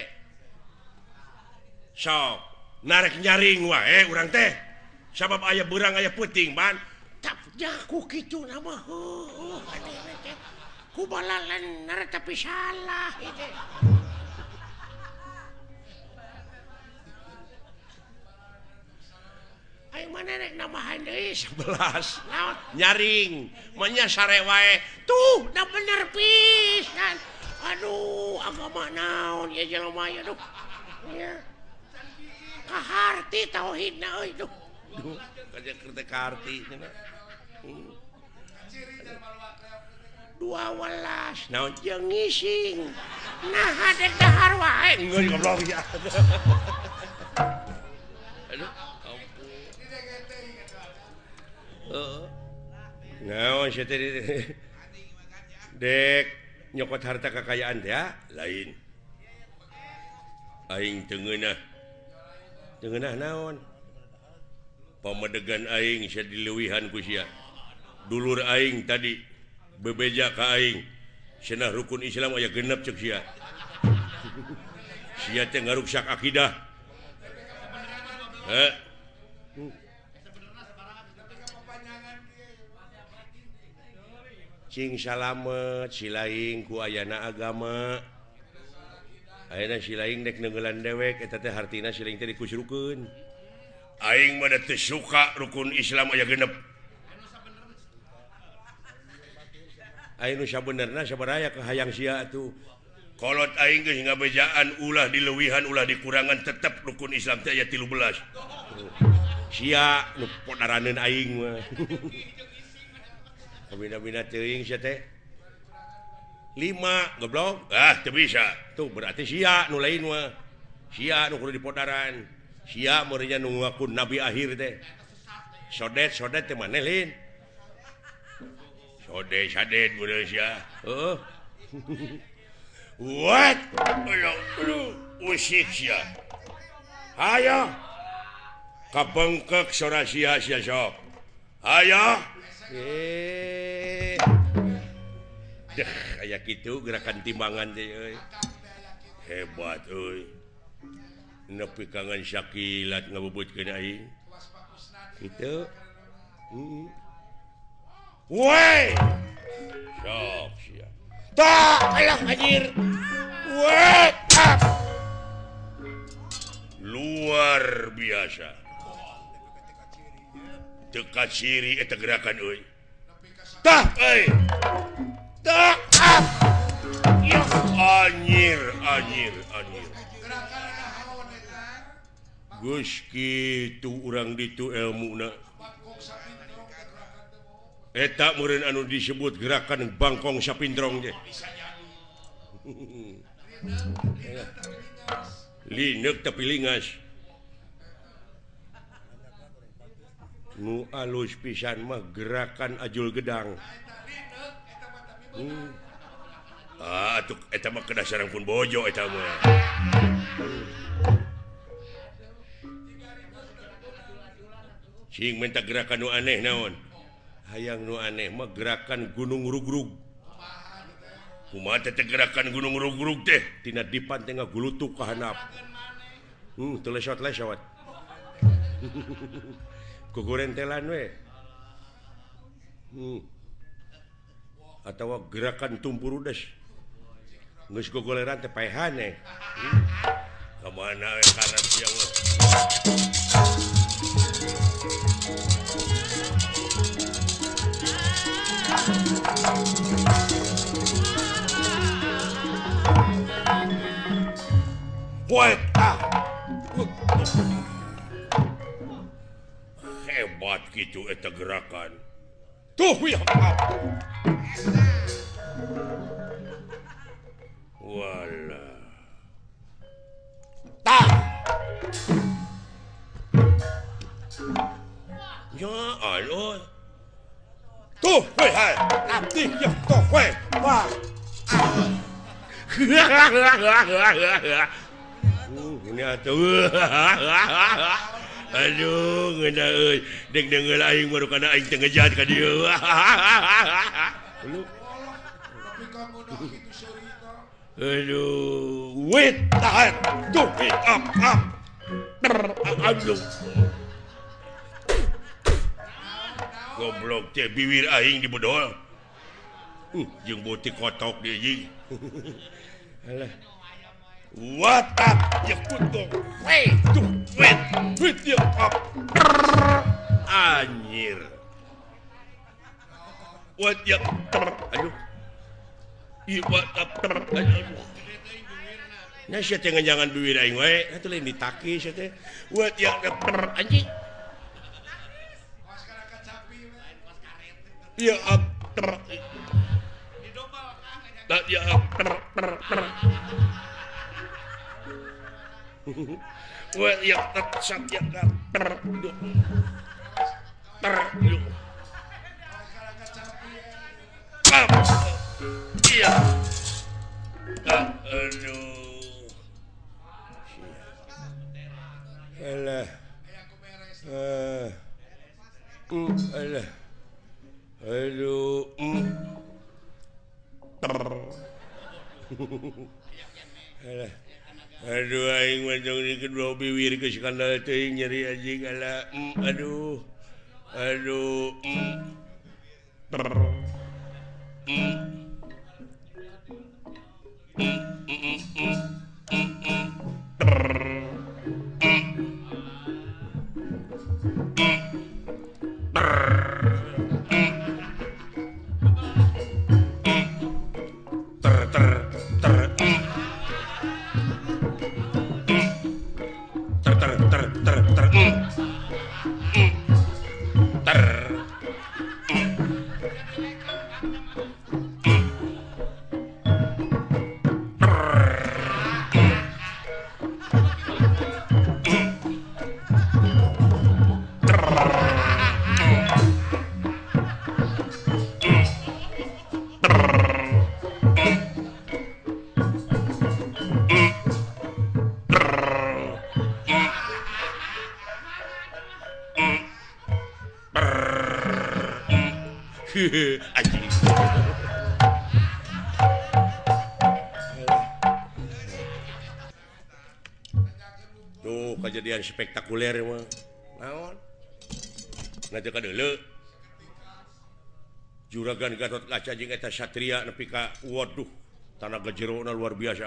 sok narek nyaring wae urang teh sabab aya beurang aya peuting ban jaku kitu nama ku balalan nara tapi salah itu ayo mana rek namahan deui 11 nyaring manya sare wae tuh da bener pisan aduh agama naon ya jelema ya duh ya kaharti tauhidna euy duh kaja kereta karti cenah 12 naon jeung ngising nah hadek dahar wae geus goblok ya aduh ampun naon sia teh dek nyokot harta kekayaan ya lain aing tengenah naon pamadegan aing sia dileuwihan ku sia dulur aing tadi bebeja ka aing cenah rukun Islam aya genep cek sia sia teh ngaruksak akidah cing salamet silaing ku ayana agama ayeuna silaing dek nenggelan dewek eta teh hartina silaing teh dikusrukeun aing mah teu suka rukun Islam aya genep aing nu sabenerna sabaraha ke hayang sia atuh kolot aing geus ngabejaan ulah dileuwihan ulah dikurangan tetep rukun Islam teh aya 13 sia nu podaraneun aing mah kabina-bina teuing sia teh 5 goblok teu bisa tuh berarti sia nu lain mah sia nu kudu dipodaran sia meureunnya nu ngaku nabi akhir teh sodet teh maneh lin sodet bener sia heeh what usik sia hayo kabengkek sora sia sok hayo kayak gitu gerakan timbangan teh euy hebat euy nepi kangen syakilat ngabubutkeun aing kitu woi sok sia tak alah anjir woi luar biasa teka ciri eta gerakan euy tah euy tak ya anjir Gus kitu urang ditu ilmuna eta meureun anu disebut gerakan bangkong sapindrong teh lineuk tapi lingas nu alus pisan mah gerakan ajul gedang atuh eta mah kedasaran pun bojo eta mah cing minta gerakan nu aneh naon hayang nu aneh mah gerakan gunung rugrug kumaha teh gerakan gunung rugrug teh tina dipan teh ngagulutuk ka handap teu lesot-lesot kugurentelan we atawa gerakan tumpurudes geus gogoleran teh paehan kamana we karep sia mah hebat gitu eta gerakan tuh ya wala tah ya aloy tuh we hai abdi ya tuh we wah ini atuh aduh ngeuna euy dek deungeul aing baru kana aing teh ngejat ka dieu aduh wait tahan tuh up aduh goblok teh bibir aing dibodol jeung butik kotok dia jeung alah what up ya kutu wait tuh wait ya up anjir what ya aduh what up aduh nah sia teh jangan bibir aing we atuh lain ditaki sia teh what ya anjing ya up ya up well ya sak ya iya aduh alah alah aduh alah aduh aing macam ni kedua biwir ke skandal teuing nyeri anjing alah aduh aduh anjing tuh kejadian spektakuler mah naon nanti kadeuleu juragan Gatot Kaca jeung eta satria nepi ka waduh tanaga jerona luar biasa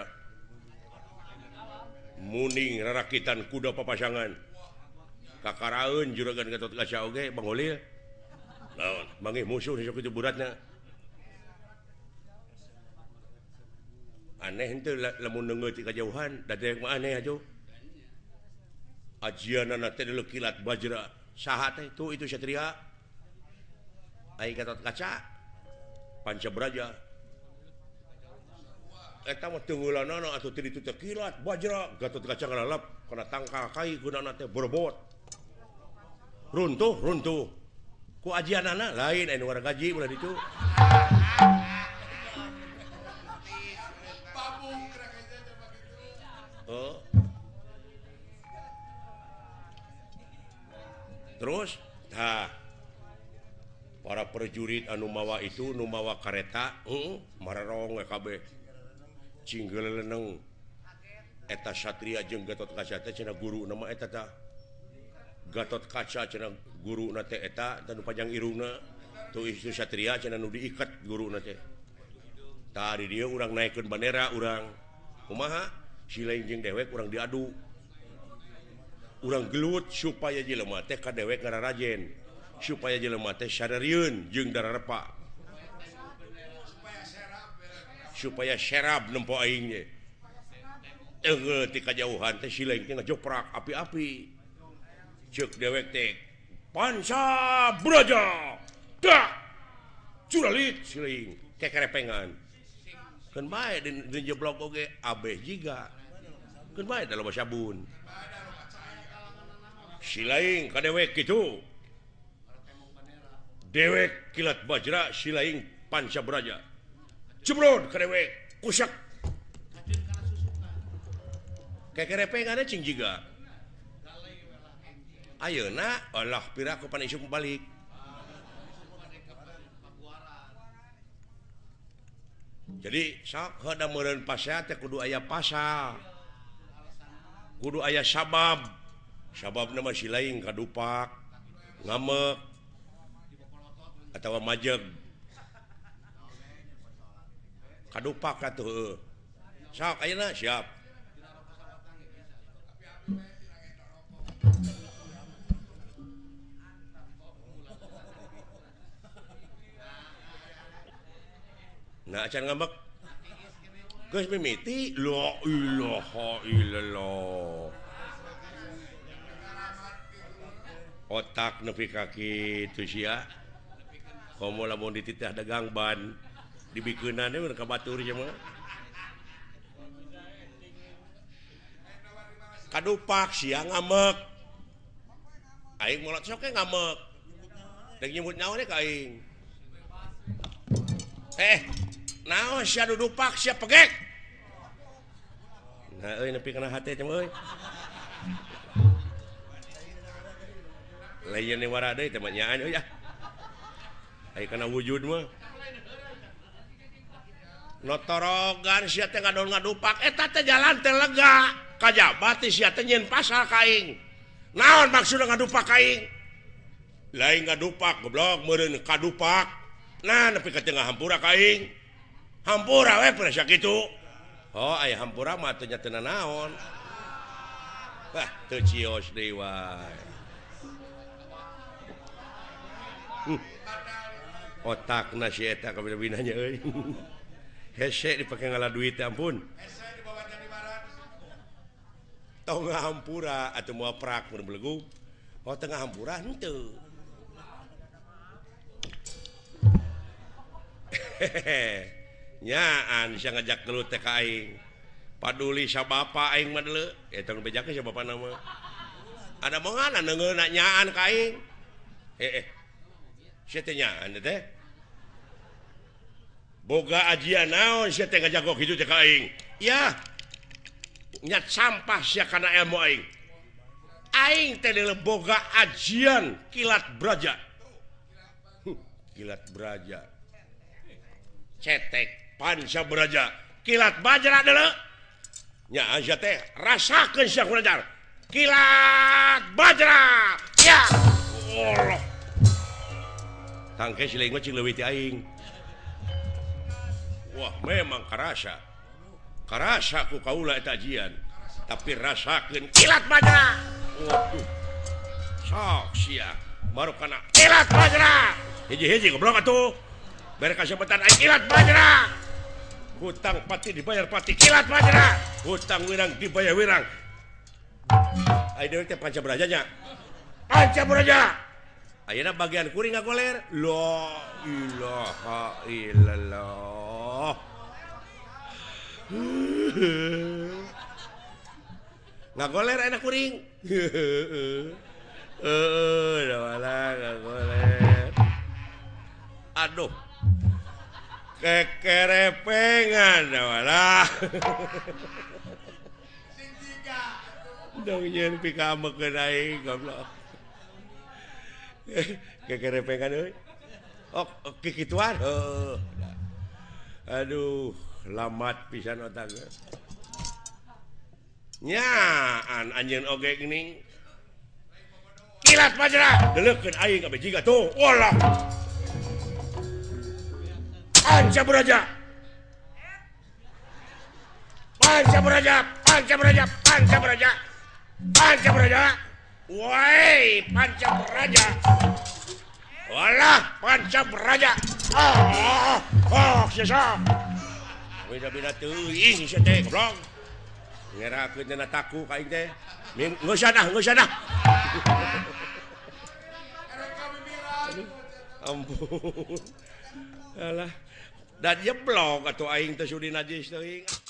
muning rarakitan kuda papasangan kakaraeun juragan Gatot Kaca oge Bang Holil naon mangih musuh sok itu buratna aneh henteu lamun neungeut ti kajauhan dadek mah aneh atuh ajianana teh kilat bajra saha teh tuh itu satria ai Gatot Kaca Pancabraja eta mah teungeulanana atuh teu ditu teh kilat bajra Gatot Kaca ngalalap kana tangkal kai gunana teh berbot runtuh ku ajianana lain anu warga gaji ulah ditu oh terus para prajurit anu mawa itu nu mawa kareta mararong kabeh cinggeleuneng eta satria jeung Gatot Kaca teh cenah guru nama eta tah Gatot Kaca cenah guruna teh eta tanu panjang irungna tu isu satria cenah nu diikat guruna teh tah di dieu urang naikkeun bandera urang kumaha Silaing jeung dewek urang diadu urang gelut supaya jelema teh ka dewek ngararajen supaya jelema teh sadarieun jeung dararepa supaya serab nempo aing ge eungeuh ti kajauhan teh Silaing teh ngajoprak api-api ceuk dewek teh Pancabraja dak curalit Silaing kekerepengan keun bae di jeblok oge abeh jiga keun bae da loba sabun Silaing ka dewek kitu dewek kilat bajra Silaing Pancabraja jebrod ka dewek kusak kekerepengan cing jiga ayeuna Allah pira ku pan isu balik jadi sok heuda meureun pasea teh kudu aya pasal kudu aya sababna mah Silaing kadupak ngamek atawa majeg kadupak atuh sok ayeuna siap nah acan ngambek geus mimiti la ilaha illallah otak nepi ka kitu sia komo lamun dititah dagang ban dibikeunana we ka batur nya mah kadupak sia ngamek aing molot sok ngamek dek nyebut nyawane ka aing naon sia dudupak sia pegek nah nepi kana hate cem euy lain ni wara deui teh nyaan euy ah aya kana wujud mah notorogan sia teh ngadupak eta teh jalan teh lega kajabat sia teh nyeun pasal ka aing naon maksudna ngadupak ka aing lain ngadupak goblok meureun kadupak nah nepi ka teu ngahampura ka aing hampura we pura sakitu oh aya hampura mah teu nya teu naon wah teu cios deui wae otakna si eta kabina-binanya euy hese dipake ngalah duit ampun tong ngahampura atuh moal prak mun belegug oh tengah hampura henteu nyaan bisa ngajak gelut teh ka aing paduli sabapa aing mah deuleu eta nu bejake sabapa nama ada mangana neungeuna nyaan ka aing sia teh nyaan teh boga ajian naon sia teh ngajago kitu teh ka aing ya nyat sampah sia kana ilmu aing teh deuleu boga ajian kilat braja kilat braja cetek panca braja kilat bajra deuleu nya aja teh rasakeun sia kunajar kilat bajra ya Allah tangke sileung mah cing leuwih ti aing wah memang karasa ku kaula eta ajian tapi rasakeun kilat bajra waduh sok sia baru kana kilat bajra hiji-hiji goblok atuh bere kasebetan aing kilat bajra hutang pati dibayar pati kilat bajra hutang wirang dibayar wirang aya deui teh panca braja nya panca braja ayeuna bagian kuring ngagoler la ilaha illallah ngagoler enak kuring da wala ngagoler aduh kekerepengan da wala dong nyeun pikamekeun aing goblok kekerepengan euy oh kikituan aduh lamat pisan otak nyaan anjeun oge geuning kilat bajra deuleukeun aing abdi jiga tuh walah panca braja panca braja panca braja panca braja panca braja woi panca braja walah panca braja sia beda-beda teuing sia teh goblok ngerakeun cenah taku ka aing teh geus sana ampun alah dan jeblok atuh aing teh sudi najis teuing